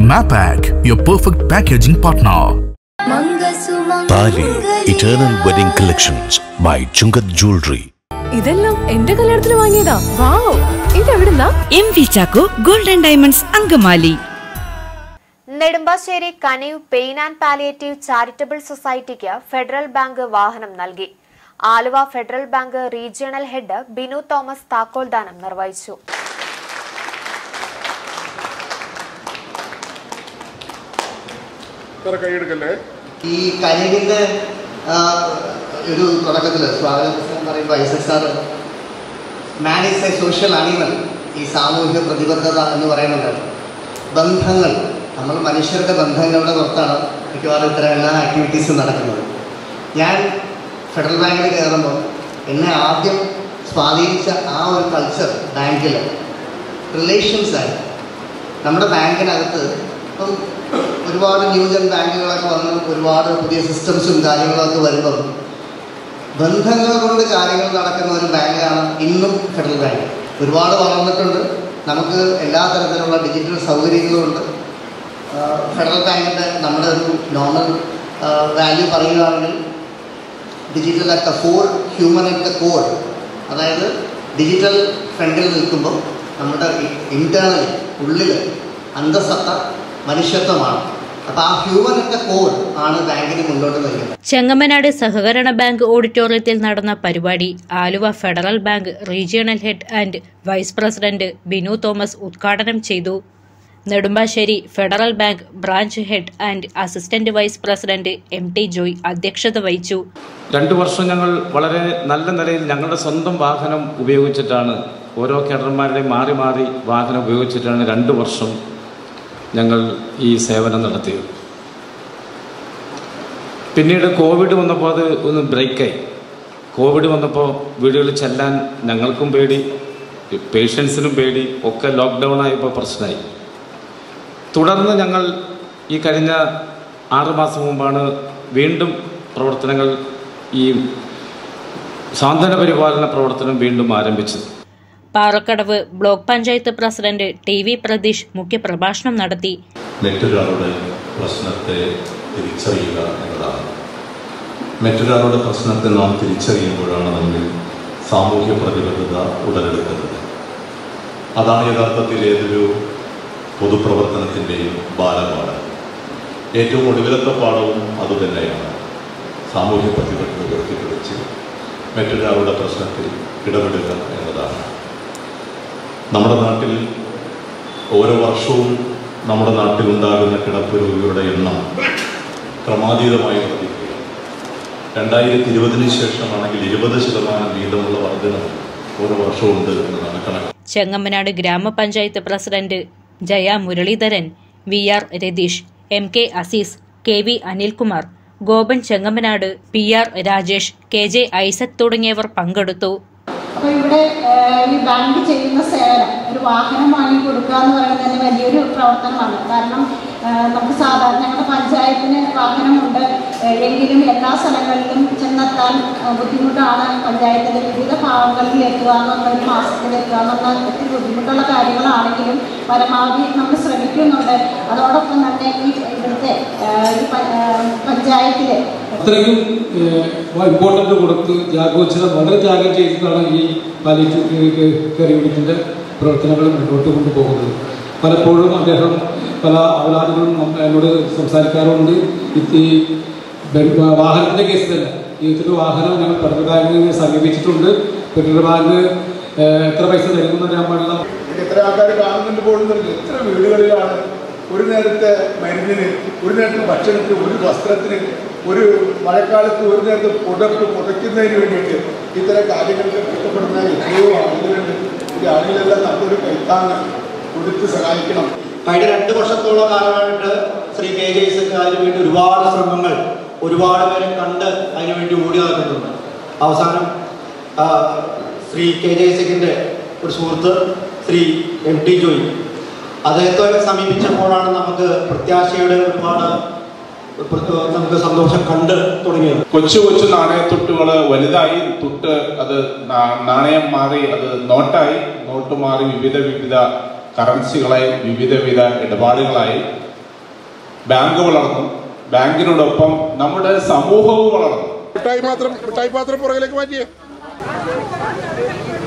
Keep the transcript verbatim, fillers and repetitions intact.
Mapak, your perfect packaging partner. Tali Eternal Wedding Collections by Chungat Jewelry. ഇതെല്ലാം എന്റെ കല്യാണത്തിന് വാങ്ങിയതാ. വാവ്, ഇതെവിടുന്നാ? M V Chacko golden diamonds Angamaly. Nedumbassery Kanivu pain and palliative charitable സൊസൈറ്റിക്ക് Federal Bank വാഹനം നൽകി. Aluva Federal Bank regional head Binu Thomas താക്കോൽദാനം നിർവഹിച്ചു. ഈ കനിവിന്റെ ഒരു തുടക്കത്തിൽ സ്വാഗതം പറയുമ്പോൾ I S S R man is a social animal, ഈ സാമൂഹിക പ്രതിബദ്ധത എന്ന് പറയുന്നത് ബന്ധങ്ങൾ, നമ്മൾ മനുഷ്യരുടെ ബന്ധങ്ങളുടെ പുറത്താണ് മിക്കവാറും ഇത്തരം എല്ലാ ആക്ടിവിറ്റീസും നടക്കുന്നത്. ഞാൻ ഫെഡറൽ ബാങ്കിൽ കയറുമ്പോൾ എന്നെ ആദ്യം സ്വാധീനിച്ച ആ ഒരു കൾച്ചർ ബാങ്കിൽ റിലേഷൻസ് ആയി. നമ്മുടെ ബാങ്കിനകത്ത് ഇപ്പം ഒരുപാട് ന്യൂജൻ ബാങ്കുകളൊക്കെ വന്ന് ഒരുപാട് പുതിയ സിസ്റ്റംസും കാര്യങ്ങളൊക്കെ വരുമ്പം ബന്ധങ്ങൾ കൊണ്ട് കാര്യങ്ങൾ നടക്കുന്ന ഒരു ബാങ്കാണ് ഇന്നും ഫെഡറൽ ബാങ്ക്. ഒരുപാട് വളർന്നിട്ടുണ്ട്, നമുക്ക് എല്ലാ തരത്തിലുള്ള ഡിജിറ്റൽ സൗകര്യങ്ങളുമുണ്ട്. ഫെഡറൽ ബാങ്കിൻ്റെ നമ്മുടെ ഒരു നോർമൽ വാല്യൂ പറയുകയാണെങ്കിൽ digital at the fore, human at the core. അതായത് ഡിജിറ്റൽ ഫ്രണ്ടിൽ നിൽക്കുമ്പോൾ നമ്മുടെ ഇൻറ്റേർണലി ഉള്ളിൽ അന്തസത്ത മനുഷ്യത്വമാണ്. അപ്പോൾ ആ ഹ്യൂമൻ അറ്റ് ദ കോർ ആണ് ബാങ്കിന് മുന്നോട്ട് നയിക്കുന്നത്. ചെങ്ങമനാട് സഹകരണ ബാങ്ക് ഓഡിറ്റോറിയത്തിൽ നടന്ന പരിപാടി Aluva Federal Bank regional head and vice president Binu Thomas ഉദ്ഘാടനം ചെയ്തു. Nedumbassery Federal Bank branch head and assistant vice president M T Joy അധ്യക്ഷത വഹിച്ചു. രണ്ടു വർഷം ഞങ്ങൾ വളരെ നല്ല നിലയിൽ ഞങ്ങളുടെ സ്വന്തം വാഹനം ഉപയോഗിച്ചിട്ടാണ്, ഓരോ കേഡർമാരുടെയും മാറി മാറി വാഹനം ഉപയോഗിച്ചിട്ടാണ് രണ്ടു വർഷം ഞങ്ങൾ ഈ സേവനം നടത്തിയത്. പിന്നീട് കോവിഡ് വന്നപ്പോൾ അത് ഒന്ന് ബ്രേക്കായി. കോവിഡ് വന്നപ്പോൾ വീടുകളിൽ ചെല്ലാൻ ഞങ്ങൾക്കും പേടി, പേഷ്യൻസിനും പേടി, ഒക്കെ ലോക്ക്ഡൗൺ ആയപ്പോൾ പ്രശ്നമായി. തുടർന്ന് ഞങ്ങൾ ഈ കഴിഞ്ഞ ആറുമാസം മുമ്പാണ് വീണ്ടും പ്രവർത്തനങ്ങൾ, ഈ സാന്ത്വന പരിപാലന പ്രവർത്തനം വീണ്ടും ആരംഭിച്ചത്. Parakkadavu block panchayat president T V Pratheesh മുഖ്യപ്രഭാഷണം നടത്തി. മറ്റൊരാളുടെ പ്രശ്നത്തെ തിരിച്ചറിയുക എന്നതാണ്. മറ്റൊരാളുടെ പ്രശ്നത്തെ നാം തിരിച്ചറിയുമ്പോഴാണ് നമ്മൾ സാമൂഹ്യ പ്രതിബദ്ധത ഉടലെടുക്കുന്നത്. അതാണ് യഥാർത്ഥത്തിൽ ഏതൊരു പൊതുപ്രവർത്തനത്തിൻ്റെയും ബാലപാഠം. ഏറ്റവും ഒടുവിലത്തെ പാഠവും അതുതന്നെയാണ്. സാമൂഹ്യ പ്രതിബദ്ധത ഉയർത്തിപ്പിടിച്ച് മറ്റൊരാളുടെ പ്രശ്നത്തിൽ ഇടപെടുക എന്നതാണ്. നമ്മുടെ നാട്ടിൽ ഓരോ വർഷവും നമ്മുടെ നാട്ടിലുണ്ടാകുന്ന കിടപ്പ് രോഗികളുടെ എണ്ണം ക്രമാതീതമായി വർദ്ധിക്കുക. രണ്ടായിരത്തി ഇരുപതിന് ശേഷമാണെങ്കിൽ ഇരുപത് ശതമാനം വീതമുള്ള വർധനം ഓരോ വർഷവും ഉണ്ട് എന്നതാണ് കണക്ക്. ചെങ്ങമനാട് ഗ്രാമപഞ്ചായത്ത് president Jaya Muraleedharan, V R Ratheesh, M K Azeez, K V Anilkumar, Gopan Chengamanad, P R Rajesh, K J Isaac തുടങ്ങിയവർ പങ്കെടുത്തു. അപ്പോൾ ഇവിടെ ഈ ബാങ്ക് ചെയ്യുന്ന സേവനം, ഒരു വാഹനം വാങ്ങി കൊടുക്കുക എന്ന് പറയുന്നത് തന്നെ വലിയൊരു പ്രവർത്തനമാണ്. കാരണം നമുക്ക് സാധാരണ ഞങ്ങളുടെ പഞ്ചായത്തിന് വാഹനമുണ്ട്, എങ്കിലും എല്ലാ സ്ഥലങ്ങളിലും ചെന്നെത്താൻ ബുദ്ധിമുട്ടാണ്. പഞ്ചായത്തിൻ്റെ വിവിധ ഭാഗങ്ങളിൽ എത്തുക എന്നുള്ള, ഒരു മാസത്തിൽ എത്തുക എന്നുള്ള ഒത്തിരി ബുദ്ധിമുട്ടുള്ള കാര്യങ്ങളാണെങ്കിലും പരമാവധി നമ്മൾ ശ്രമിക്കുന്നുണ്ട്. അതോടൊപ്പം തന്നെ ഈ ഇവിടുത്തെ ഈ പഞ്ചായത്തിൽ അത്രയും ഇമ്പോർട്ടൻ്റ് കൊടുത്ത് ജാഗോചരം വളരെ ത്യാഗം ചെയ്തിട്ടാണ് ഈ പാലിയേറ്റീവ് കെയർ യൂണിറ്റിൻ്റെ പ്രവർത്തനങ്ങൾ മുന്നോട്ട് കൊണ്ടുപോകുന്നത്. പലപ്പോഴും അദ്ദേഹം പല അവലാദികളും എന്നോട് സംസാരിക്കാറുണ്ട്. ഈ വാഹനത്തിൻ്റെ കേസ് തന്നെ, ഇതിൻ്റെ വാഹനം ഞങ്ങൾ ഫെഡറൽ ബാങ്കിനെ സമീപിച്ചിട്ടുണ്ട്. ഫെഡറൽ ബാങ്ക് എത്ര പൈസ തരുമെന്ന് അറിയാൻ പാടില്ല. എത്ര ആൾക്കാർ കാണുന്നുണ്ട് പോകുന്നുണ്ട്, എത്ര വീടുകളിലാണ് ഒരു നേരത്തെ മരുന്നിന്, ഒരു നേരത്തെ ഭക്ഷണത്തിന്, ഒരു വസ്ത്രത്തിന്, ഒരു മഴക്കാലത്ത് ഒരു നേരത്തെ പുതപ്പ് പുതയ്ക്കുന്നതിന് വേണ്ടിയിട്ട് ഇത്തരം കാര്യങ്ങൾക്ക് കഷ്ടപ്പെടുന്ന എത്രയോ ആളുകളുണ്ട്. ഈ ആളുകളെല്ലാം നമ്മളൊരു കൈത്താങ്ങ് കൊടുത്ത് സഹായിക്കണം. കഴിഞ്ഞ രണ്ട് വർഷത്തോളം കാലമായിട്ട് ശ്രീ കെ ജെ ഐസക് അതിനുവേണ്ടി ഒരുപാട് ശ്രമങ്ങൾ, ഒരുപാട് പേരെ കണ്ട് അതിനുവേണ്ടി ഓടി നടക്കുന്നുണ്ട്. അവസാനം ശ്രീ കെ ജെ ഐസക്കിൻ്റെ ഒരു സുഹൃത്ത് ശ്രീ എം ടി ജോയ് അദ്ദേഹത്തെ സമീപിച്ചപ്പോഴാണ് നമുക്ക് പ്രത്യാശയുടെ ഒരുപാട് നമുക്ക് സന്തോഷം കണ്ട് തുടങ്ങിയത്. കൊച്ചു കൊച്ചു നാണയത്തുട്ടുകൾ വലുതായി, തുട്ട് അത് നാണയം മാറി അത് നോട്ടായി, നോട്ട് മാറി വിവിധ വിവിധ കറൻസികളായി, വിവിധ വിധ ഇടപാടുകളായി. ബാങ്ക് വളർന്നു, ബാങ്കിനോടൊപ്പം നമ്മുടെ സമൂഹവും വളർന്നു. മിഠായി മാത്രം മിഠായി പാത്രം പുറകിലേക്ക് മാറ്റിയേ.